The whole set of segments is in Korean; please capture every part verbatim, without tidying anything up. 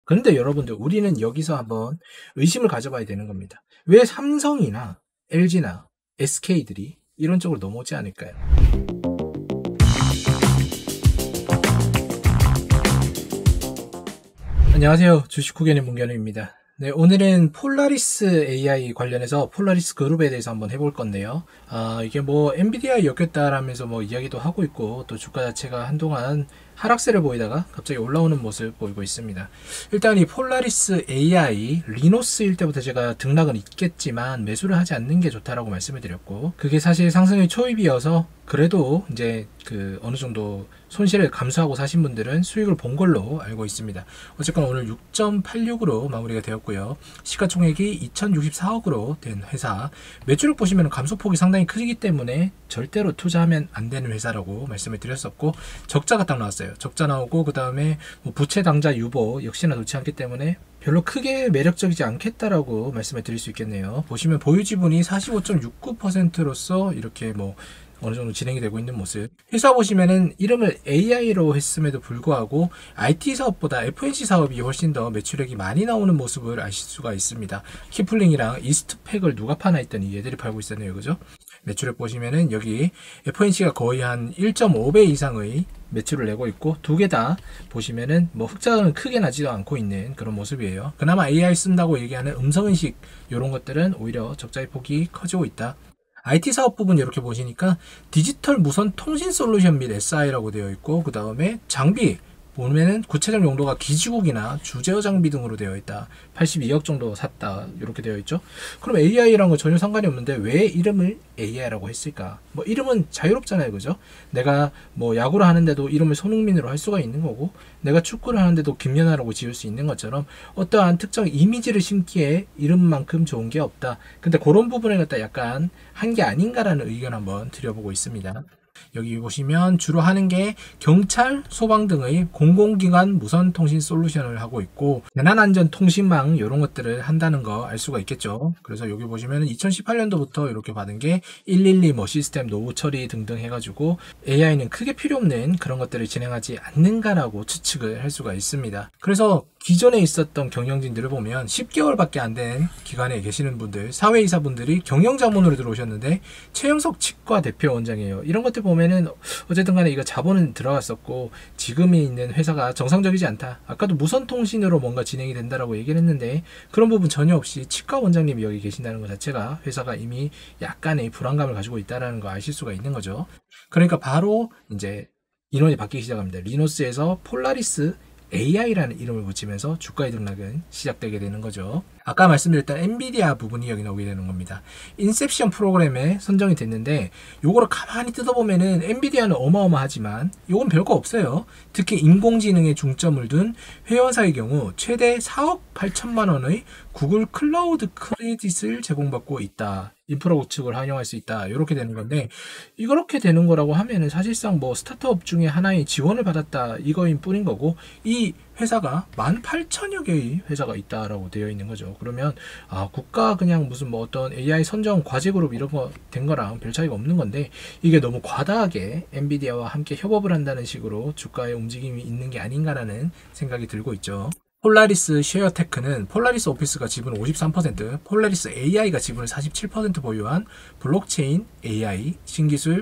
그런데 여러분들 우리는 여기서 한번 의심을 가져봐야 되는 겁니다. 왜 삼성이나 엘지나 에스케이들이 이런 쪽으로 넘어오지 않을까요? 안녕하세요. 주식 후기의 문견우입니다. 네, 오늘은 폴라리스 에이아이 관련해서 폴라리스 그룹에 대해서 한번 해볼 건데요. 아, 이게 뭐 엔비디아에 엮였다라면서 뭐 이야기도 하고 있고, 또 주가 자체가 한동안 하락세를 보이다가 갑자기 올라오는 모습 보이고 있습니다. 일단 이 폴라리스 에이아이 리노스일 때부터 제가 등락은 있겠지만 매수를 하지 않는 게 좋다라고 말씀을 드렸고, 그게 사실 상승의 초입이어서 그래도 이제 그 어느 정도 손실을 감수하고 사신 분들은 수익을 본 걸로 알고 있습니다. 어쨌건 오늘 육 점 팔육으로 마무리가 되었고요. 시가총액이 이천육십사억으로 된 회사, 매출액 보시면 감소폭이 상당히 크기 때문에 절대로 투자하면 안 되는 회사라고 말씀을 드렸었고, 적자가 딱 나왔어요. 적자 나오고 그 다음에 뭐 부채 당자 유보 역시나 좋지 않기 때문에 별로 크게 매력적이지 않겠다라고 말씀을 드릴 수 있겠네요. 보시면 보유 지분이 사십오 점 육구 퍼센트로서 이렇게 뭐 어느 정도 진행이 되고 있는 모습. 회사 보시면은 이름을 에이아이로 했음에도 불구하고 아이티 사업보다 에프엔씨 사업이 훨씬 더 매출액이 많이 나오는 모습을 아실 수가 있습니다. 키플링이랑 이스트팩을 누가 파나 했더니 얘들이 팔고 있었네요. 그죠? 매출액 보시면은 여기 에프엔씨가 거의 한 일 점 오 배 이상의 매출을 내고 있고, 두 개 다 보시면은 뭐 흑자는 크게 나지도 않고 있는 그런 모습이에요. 그나마 에이아이 쓴다고 얘기하는 음성인식 이런 것들은 오히려 적자의 폭이 커지고 있다. 아이티 사업 부분 이렇게 보시니까 디지털 무선 통신 솔루션 및 에스아이라고 되어 있고, 그 다음에 장비 보면은 구체적 용도가 기지국이나 주제어 장비 등으로 되어 있다. 팔십이억 정도 샀다. 이렇게 되어 있죠. 그럼 에이아이랑 건 전혀 상관이 없는데 왜 이름을 에이아이라고 했을까? 뭐 이름은 자유롭잖아요. 그죠? 내가 뭐 야구를 하는데도 이름을 손흥민으로 할 수가 있는 거고, 내가 축구를 하는데도 김연아라고 지을 수 있는 것처럼 어떠한 특정 이미지를 심기에 이름만큼 좋은 게 없다. 근데 그런 부분에 갖다 약간 한 게 아닌가라는 의견 한번 드려보고 있습니다. 여기 보시면 주로 하는 게 경찰, 소방 등의 공공기관 무선통신 솔루션을 하고 있고, 재난안전 통신망 이런 것들을 한다는 거 알 수가 있겠죠. 그래서 여기 보시면 이천십팔 년도부터 이렇게 받은 게 일일이 뭐 시스템 노후 처리 등등 해가지고 에이아이는 크게 필요 없는 그런 것들을 진행하지 않는가라고 추측을 할 수가 있습니다. 그래서 기존에 있었던 경영진들을 보면 십 개월밖에 안 된 기관에 계시는 분들, 사회이사분들이 경영자문으로 들어오셨는데 최영석 치과 대표 원장이에요. 이런 것들 보면은 어쨌든 간에 이거 자본은 들어갔었고 지금이 있는 회사가 정상적이지 않다. 아까도 무선통신으로 뭔가 진행이 된다라고 얘기를 했는데 그런 부분 전혀 없이 치과 원장님이 여기 계신다는 것 자체가 회사가 이미 약간의 불안감을 가지고 있다는 거 아실 수가 있는 거죠. 그러니까 바로 이제 인원이 바뀌기 시작합니다. 리노스에서 폴라리스 에이아이라는 이름을 붙이면서 주가의 등락은 시작되게 되는 거죠. 아까 말씀드렸던 엔비디아 부분이 여기 나오게 되는 겁니다. 인셉션 프로그램에 선정이 됐는데 요거를 가만히 뜯어보면은 엔비디아는 어마어마하지만 요건 별거 없어요. 특히 인공지능에 중점을 둔 회원사의 경우 최대 사억 팔천만 원의 구글 클라우드 크레딧을 제공받고 있다. 인프라 구축을 활용할 수 있다. 이렇게 되는 건데, 이렇게 되는 거라고 하면은 사실상 뭐 스타트업 중에 하나의 지원을 받았다 이거인 뿐인 거고, 이 회사가 만 팔천여 개의 회사가 있다라고 되어 있는 거죠. 그러면 아, 국가 그냥 무슨 뭐 어떤 에이아이 선정 과제 그룹 이런 거 된 거랑 별 차이가 없는 건데, 이게 너무 과다하게 엔비디아와 함께 협업을 한다는 식으로 주가의 움직임이 있는 게 아닌가라는 생각이 들고 있죠. 폴라리스 쉐어테크는 폴라리스 오피스가 지분 오십삼 퍼센트, 폴라리스 에이아이가 지분을 사십칠 퍼센트 보유한 블록체인 에이아이 신기술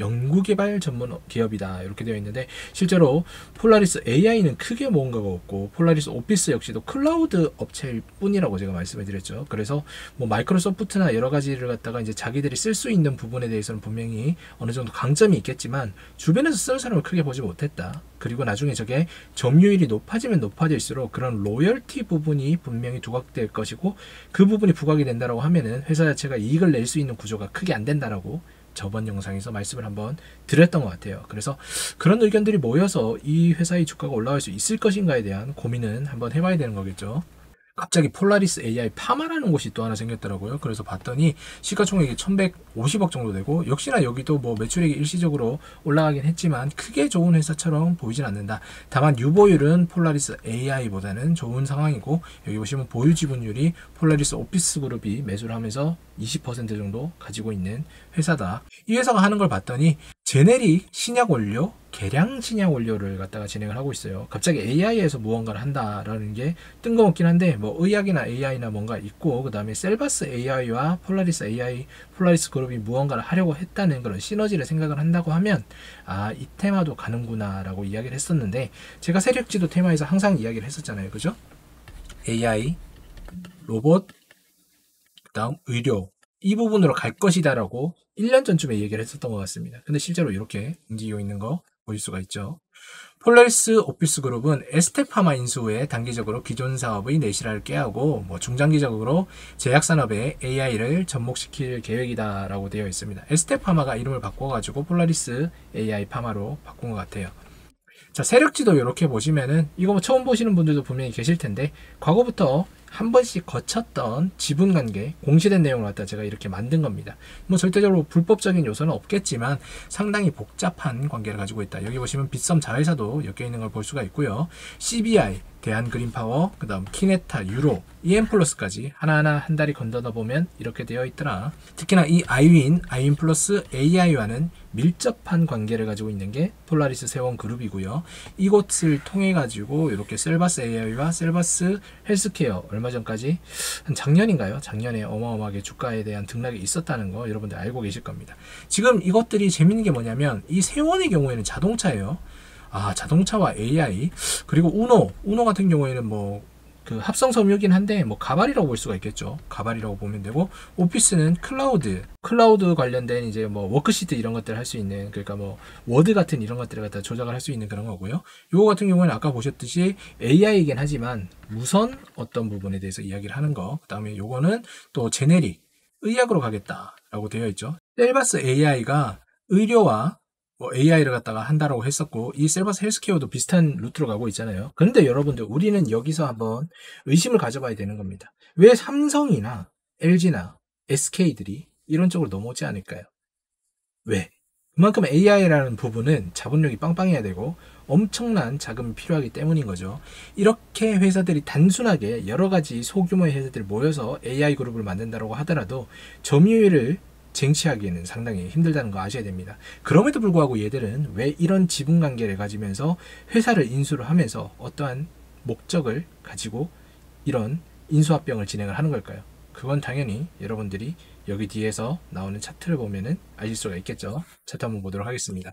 연구개발 전문 기업이다. 이렇게 되어 있는데, 실제로 폴라리스 에이아이는 크게 뭔가가 없고 폴라리스 오피스 역시도 클라우드 업체일 뿐이라고 제가 말씀을 드렸죠. 그래서 뭐 마이크로소프트나 여러 가지를 갖다가 이제 자기들이 쓸 수 있는 부분에 대해서는 분명히 어느 정도 강점이 있겠지만 주변에서 쓰는 사람을 크게 보지 못했다. 그리고 나중에 저게 점유율이 높아지면 높아질수록 그런 로열티 부분이 분명히 부각될 것이고, 그 부분이 부각이 된다라고 하면은 회사 자체가 이익을 낼 수 있는 구조가 크게 안 된다라고 저번 영상에서 말씀을 한번 드렸던 것 같아요. 그래서 그런 의견들이 모여서 이 회사의 주가가 올라갈 수 있을 것인가에 대한 고민은 한번 해봐야 되는 거겠죠. 갑자기 폴라리스 에이아이 파마라는 곳이 또 하나 생겼더라고요. 그래서 봤더니 시가총액이 천백오십억 정도 되고, 역시나 여기도 뭐 매출액이 일시적으로 올라가긴 했지만 크게 좋은 회사처럼 보이진 않는다. 다만 유보율은 폴라리스 에이아이보다는 좋은 상황이고, 여기 보시면 보유 지분율이 폴라리스 오피스 그룹이 매수를 하면서 이십 퍼센트 정도 가지고 있는 회사다. 이 회사가 하는 걸 봤더니 제네릭 신약 원료, 개량 신약 원료를 갖다가 진행을 하고 있어요. 갑자기 에이아이에서 무언가를 한다라는 게 뜬금없긴 한데, 뭐 의학이나 에이아이나 뭔가 있고, 그 다음에 셀바스 에이아이와 폴라리스 에이아이, 폴라리스 그룹이 무언가를 하려고 했다는 그런 시너지를 생각을 한다고 하면, 아, 이 테마도 가는구나라고 이야기를 했었는데, 제가 세력지도 테마에서 항상 이야기를 했었잖아요. 그죠? 에이아이, 로봇, 그 다음 의료, 이 부분으로 갈 것이다라고 일 년 전쯤에 얘기를 했었던 것 같습니다. 근데 실제로 이렇게 움직이고 있는 거 보실 수가 있죠. 폴라리스 오피스 그룹은 에스테파마 인수 후에 단기적으로 기존 사업의 내실화를 깨하고 뭐 중장기적으로 제약산업에 에이아이를 접목시킬 계획이다라고 되어 있습니다. 에스테파마가 이름을 바꿔가지고 폴라리스 에이아이 파마로 바꾼 것 같아요. 자, 세력지도 이렇게 보시면은 이거 뭐 처음 보시는 분들도 분명히 계실 텐데 과거부터 한 번씩 거쳤던 지분관계, 공시된 내용을 갖다 제가 이렇게 만든 겁니다. 뭐 절대적으로 불법적인 요소는 없겠지만 상당히 복잡한 관계를 가지고 있다. 여기 보시면 빗썸 자회사도 엮여 있는 걸 볼 수가 있고요. 씨비아이, 대한그린파워, 그 다음 키네타, 유로, 이엠플러스까지 하나하나 한 다리 건너다 보면 이렇게 되어 있더라. 특히나 이 아이윈, 아이윈 플러스 에이아이와는 밀접한 관계를 가지고 있는 게 폴라리스 세원 그룹이고요. 이곳을 통해 가지고 이렇게 셀바스 에이아이와 셀바스 헬스케어 얼마 전까지 한 작년인가요? 작년에 어마어마하게 주가에 대한 등락이 있었다는 거 여러분들 알고 계실 겁니다. 지금 이것들이 재밌는 게 뭐냐면 이 세원의 경우에는 자동차예요. 아, 자동차와 에이아이, 그리고 우노, 우노 같은 경우에는 뭐 그 합성 섬유긴 한데 뭐 가발이라고 볼 수가 있겠죠. 가발이라고 보면 되고, 오피스는 클라우드, 클라우드 관련된 이제 뭐 워크시트 이런 것들을 할 수 있는, 그러니까 뭐 워드 같은 이런 것들을 갖다 조작을 할 수 있는 그런 거고요. 요거 같은 경우에는 아까 보셨듯이 에이아이이긴 하지만 무선 어떤 부분에 대해서 이야기를 하는 거. 그다음에 요거는 또 제네릭, 의학으로 가겠다라고 되어 있죠. 셀바스 에이아이가 의료와 뭐 에이아이를 갖다가 한다라고 했었고, 이 셀바스 헬스케어도 비슷한 루트로 가고 있잖아요. 그런데 여러분들, 우리는 여기서 한번 의심을 가져봐야 되는 겁니다. 왜 삼성이나 엘지나 에스케이들이 이런 쪽으로 넘어오지 않을까요? 왜? 그만큼 에이아이라는 부분은 자본력이 빵빵해야 되고 엄청난 자금이 필요하기 때문인 거죠. 이렇게 회사들이 단순하게 여러 가지 소규모의 회사들이 모여서 에이아이 그룹을 만든다고 하더라도 점유율을 쟁취하기에는 상당히 힘들다는 거 아셔야 됩니다. 그럼에도 불구하고 얘들은 왜 이런 지분 관계를 가지면서 회사를 인수를 하면서 어떠한 목적을 가지고 이런 인수합병을 진행을 하는 걸까요? 그건 당연히 여러분들이 여기 뒤에서 나오는 차트를 보면은 아실 수가 있겠죠. 차트 한번 보도록 하겠습니다.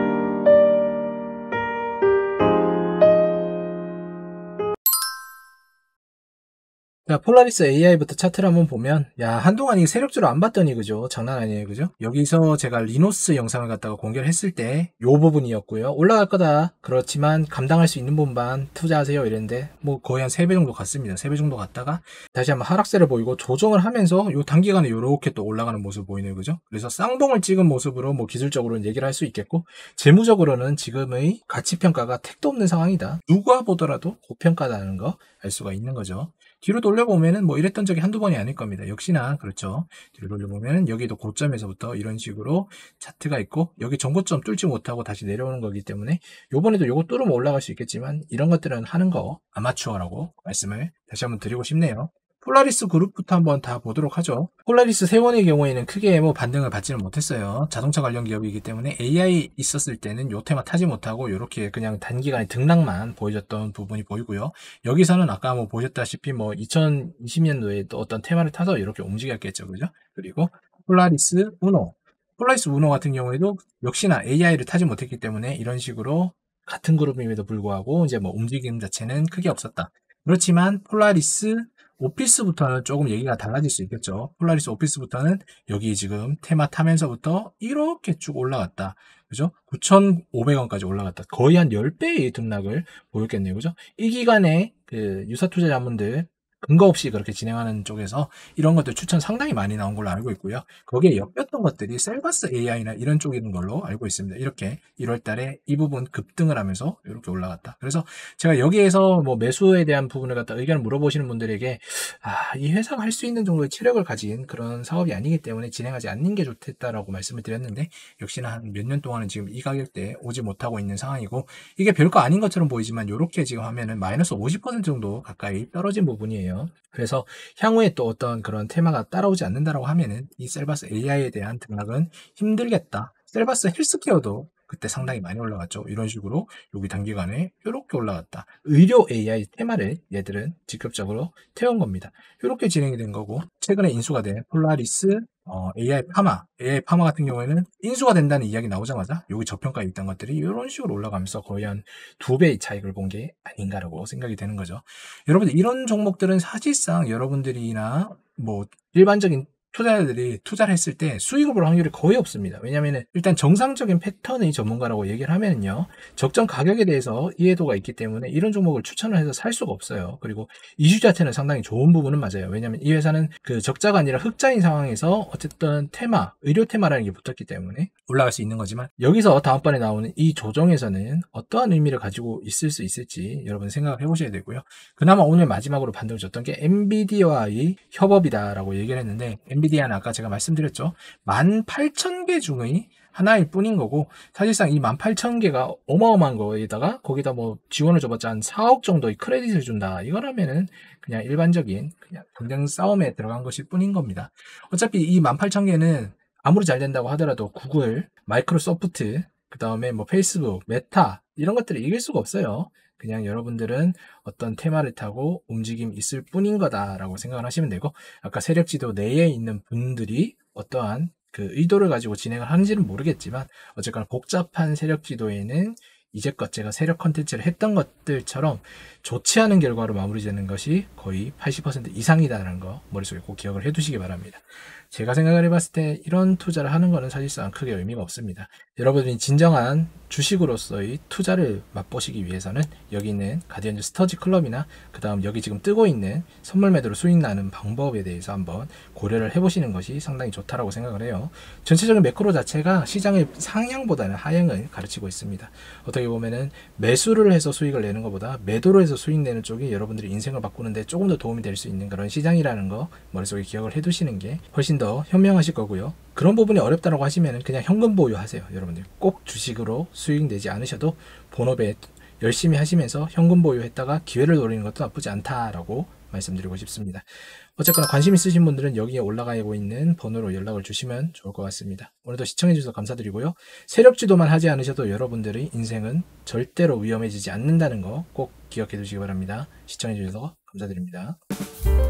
자, 폴라리스 에이아이부터 차트를 한번 보면, 야, 한동안 이 세력주를 안 봤더니, 그죠? 장난 아니에요, 그죠? 여기서 제가 리노스 영상을 갖다가 공개를 했을 때, 요 부분이었고요. 올라갈 거다. 그렇지만, 감당할 수 있는 분만 투자하세요. 이랬는데, 뭐, 거의 한 세 배 정도 갔습니다. 세 배 정도 갔다가, 다시 한번 하락세를 보이고, 조정을 하면서, 요 단기간에 요렇게 또 올라가는 모습 보이네요, 그죠? 그래서 쌍봉을 찍은 모습으로, 뭐, 기술적으로는 얘기를 할 수 있겠고, 재무적으로는 지금의 가치평가가 택도 없는 상황이다. 누가 보더라도 고평가다는 거 알 수가 있는 거죠. 뒤로 돌려보면은 뭐 이랬던 적이 한두 번이 아닐 겁니다. 역시나 그렇죠. 뒤로 돌려보면은 여기도 고점에서부터 이런 식으로 차트가 있고, 여기 전고점 뚫지 못하고 다시 내려오는 거기 때문에 요번에도 요거 뚫으면 올라갈 수 있겠지만, 이런 것들은 하는 거 아마추어라고 말씀을 다시 한번 드리고 싶네요. 폴라리스 그룹부터 한번 다 보도록 하죠. 폴라리스 세원의 경우에는 크게 뭐 반등을 받지는 못했어요. 자동차 관련 기업이기 때문에 에이아이 있었을 때는 요 테마 타지 못하고 이렇게 그냥 단기간에 등락만 보여줬던 부분이 보이고요. 여기서는 아까 뭐 보셨다시피 뭐 이천이십 년도에 또 어떤 테마를 타서 이렇게 움직였겠죠. 그죠? 그리고 폴라리스 우노. 폴라리스 우노 같은 경우에도 역시나 에이아이를 타지 못했기 때문에 이런 식으로 같은 그룹임에도 불구하고 이제 뭐 움직임 자체는 크게 없었다. 그렇지만 폴라리스 오피스부터는 조금 얘기가 달라질 수 있겠죠. 폴라리스 오피스부터는 여기 지금 테마 타면서부터 이렇게 쭉 올라갔다. 그죠? 구천오백 원까지 올라갔다. 거의 한 십 배의 등락을 보였겠네요. 그죠? 이 기간에 그 유사 투자 자문들 근거 없이 그렇게 진행하는 쪽에서 이런 것들 추천 상당히 많이 나온 걸로 알고 있고요. 거기에 엮였던 것들이 셀바스 에이아이나 이런 쪽인 걸로 알고 있습니다. 이렇게 일월 달에 이 부분 급등을 하면서 이렇게 올라갔다. 그래서 제가 여기에서 뭐 매수에 대한 부분을 갖다 의견을 물어보시는 분들에게, 아, 이 회사가 할 수 있는 정도의 체력을 가진 그런 사업이 아니기 때문에 진행하지 않는 게 좋겠다라고 말씀을 드렸는데, 역시나 한 몇 년 동안은 지금 이 가격대에 오지 못하고 있는 상황이고, 이게 별거 아닌 것처럼 보이지만 이렇게 지금 하면은 마이너스 오십 퍼센트 정도 가까이 떨어진 부분이에요. 그래서 향후에 또 어떤 그런 테마가 따라오지 않는다라고 하면은 이 셀바스 에이아이에 대한 등락은 힘들겠다. 셀바스 헬스케어도 그때 상당히 많이 올라갔죠. 이런 식으로 여기 단기간에 이렇게 올라갔다. 의료 에이아이 테마를 얘들은 직접적으로 태운 겁니다. 이렇게 진행이 된 거고, 최근에 인수가 된 폴라리스, 어, 에이아이 파마, 에이아이 파마 같은 경우에는 인수가 된다는 이야기 나오자마자 여기 저평가에 있던 것들이 이런 식으로 올라가면서 거의 한 두 배의 차익을 본 게 아닌가라고 생각이 되는 거죠. 여러분들 이런 종목들은 사실상 여러분들이나 뭐 일반적인 투자자들이 투자를 했을 때 수익을 볼 확률이 거의 없습니다. 왜냐하면 일단 정상적인 패턴의 전문가라고 얘기를 하면요, 적정 가격에 대해서 이해도가 있기 때문에 이런 종목을 추천을 해서 살 수가 없어요. 그리고 이슈 자체는 상당히 좋은 부분은 맞아요. 왜냐하면 이 회사는 그 적자가 아니라 흑자인 상황에서 어쨌든 테마, 의료 테마라는 게 붙었기 때문에 올라갈 수 있는 거지만, 여기서 다음번에 나오는 이 조정에서는 어떠한 의미를 가지고 있을 수 있을지 여러분 생각을 해보셔야 되고요. 그나마 오늘 마지막으로 반등을 줬던 게 엔비디아와의 협업이다라고 얘기를 했는데, 엔비디아는 아까 제가 말씀드렸죠. 만 팔천 개 중의 하나일 뿐인 거고, 사실상 이 만 팔천 개가 어마어마한 거에다가 거기다 뭐 지원을 줘봤자 한 사억 정도의 크레딧을 준다. 이거라면은 그냥 일반적인 그냥 경쟁 싸움에 들어간 것일 뿐인 겁니다. 어차피 이 만 팔천 개는 아무리 잘 된다고 하더라도 구글, 마이크로소프트, 그 다음에 뭐 페이스북, 메타 이런 것들을 이길 수가 없어요. 그냥 여러분들은 어떤 테마를 타고 움직임이 있을 뿐인 거다라고 생각을 하시면 되고, 아까 세력지도 내에 있는 분들이 어떠한 그 의도를 가지고 진행을 하는지는 모르겠지만, 어쨌거나 복잡한 세력지도에는 이제껏 제가 세력 컨텐츠를 했던 것들처럼 좋지 않은 결과로 마무리되는 것이 거의 팔십 퍼센트 이상이다라는 거 머릿속에 꼭 기억을 해두시기 바랍니다. 제가 생각을 해봤을 때 이런 투자를 하는 거는 사실상 크게 의미가 없습니다. 여러분들이 진정한 주식으로서의 투자를 맛보시기 위해서는 여기 있는 가디언즈 스터지 클럽이나 그 다음 여기 지금 뜨고 있는 선물 매도로 수익 나는 방법에 대해서 한번 고려를 해보시는 것이 상당히 좋다라고 생각을 해요. 전체적인 매크로 자체가 시장의 상향보다는 하향을 가르치고 있습니다. 어떻게 보면은 매수를 해서 수익을 내는 것보다 매도를 해서 수익 내는 쪽이 여러분들이 인생을 바꾸는데 조금 더 도움이 될 수 있는 그런 시장이라는 거 머릿속에 기억을 해두시는 게 훨씬 더 현명하실 거고요. 그런 부분이 어렵다고 하시면 그냥 현금 보유하세요. 여러분들 꼭 주식으로 수익 내지 않으셔도 본업에 열심히 하시면서 현금 보유했다가 기회를 노리는 것도 나쁘지 않다라고 말씀드리고 싶습니다. 어쨌거나 관심 있으신 분들은 여기에 올라가고 있는 번호로 연락을 주시면 좋을 것 같습니다. 오늘도 시청해주셔서 감사드리고요. 세력지도만 하지 않으셔도 여러분들의 인생은 절대로 위험해지지 않는다는 거 꼭 기억해 두시기 바랍니다. 시청해주셔서 감사드립니다.